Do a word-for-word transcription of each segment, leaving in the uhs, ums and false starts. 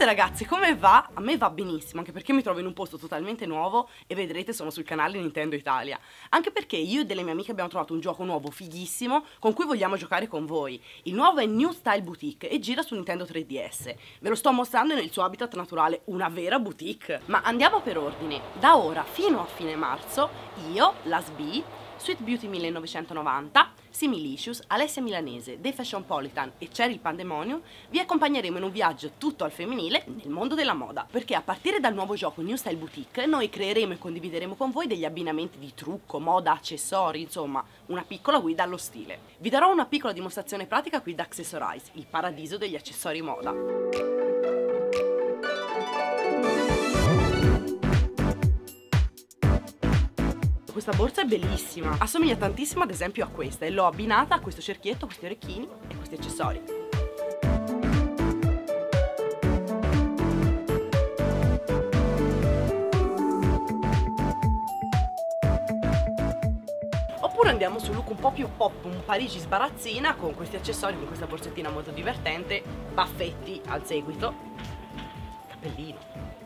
ragazzi, come va? A me va benissimo, anche perché mi trovo in un posto totalmente nuovo e vedrete sono sul canale Nintendo Italia. Anche perché io e delle mie amiche abbiamo trovato un gioco nuovo fighissimo con cui vogliamo giocare con voi. Il nuovo è New Style Boutique e gira su Nintendo tre D S. Ve lo sto mostrando nel suo habitat naturale, una vera boutique. Ma andiamo per ordine. Da ora fino a fine marzo, io, la S B, Sweet Beauty millenovecentonovanta, Similicious, Alessia Milanese, The Fashionpolitan e Cheryl Pandemonium vi accompagneremo in un viaggio tutto al femminile nel mondo della moda, perché a partire dal nuovo gioco New Style Boutique noi creeremo e condivideremo con voi degli abbinamenti di trucco, moda, accessori, insomma una piccola guida allo stile. Vi darò una piccola dimostrazione pratica qui da Accessorize, il paradiso degli accessori moda. Questa borsa è bellissima, assomiglia tantissimo ad esempio a questa e l'ho abbinata a questo cerchietto, questi orecchini e questi accessori. Oppure andiamo su un look un po' più pop, un Parigi sbarazzina con questi accessori, con questa borsettina molto divertente, baffetti al seguito, cappellino.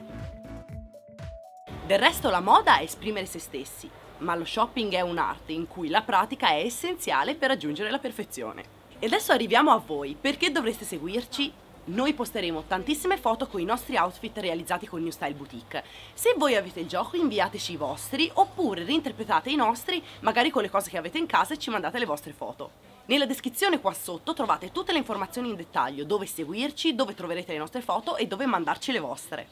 Del resto la moda è esprimere se stessi, ma lo shopping è un'arte in cui la pratica è essenziale per raggiungere la perfezione. E adesso arriviamo a voi, perché dovreste seguirci? Noi posteremo tantissime foto con i nostri outfit realizzati con New Style Boutique. Se voi avete il gioco inviateci i vostri, oppure reinterpretate i nostri, magari con le cose che avete in casa e ci mandate le vostre foto. Nella descrizione qua sotto trovate tutte le informazioni in dettaglio, dove seguirci, dove troverete le nostre foto e dove mandarci le vostre.